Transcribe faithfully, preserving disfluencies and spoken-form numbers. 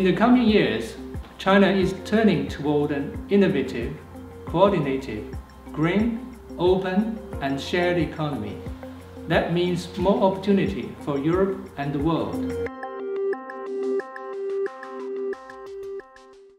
the coming years, China is turning toward an innovative, coordinated, green, open, and shared economy. That means more opportunity for Europe and the world.